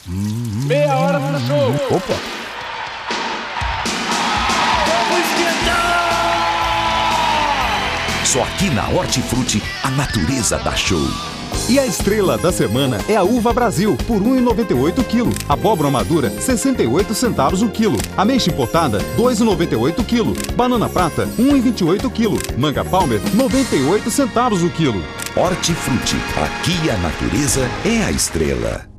Meia hora pro show. Opa! Vamos esquentar! Só aqui na Hortifruti, a natureza dá show. E a estrela da semana é a Uva Brasil, por R$ 1,98 o quilo. Abóbora madura, 68 centavos o quilo. Ameixa importada, R$ 2,98 o quilo. Banana prata, R$ 1,28 o quilo. Manga Palmer, 98 centavos o quilo. Hortifruti, aqui a natureza é a estrela.